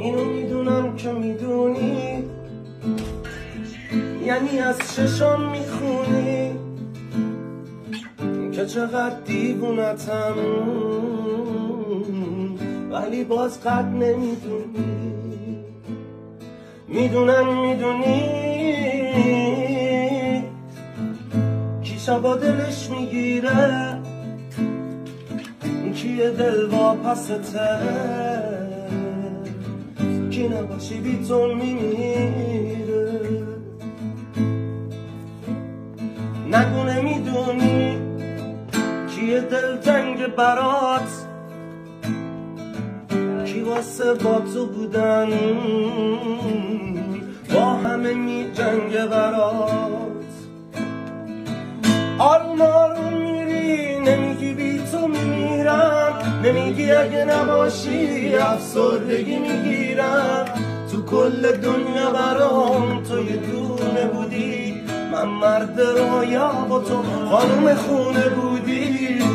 اینو میدونم که میدونی، یعنی از چشام میخونی که چقدر دیوونتم، ولی باز قد نمیدونی. میدونم میدونی کی شبا دلش میگیره، کیه دل واپسته، کی نباشی بی تو میمیره. نگونه میدونی کیه دل تنگ برات، کی واسه با تو بودن با همه می جنگ برات. آروم آروم میری نمیگی بی تو میمیرم، نمیگی اگه نباشی افسردگی میگیرم. تو کل دنیا برام تو یه دونه بودی، من مرد رویا و تو خانوم خونه بودی.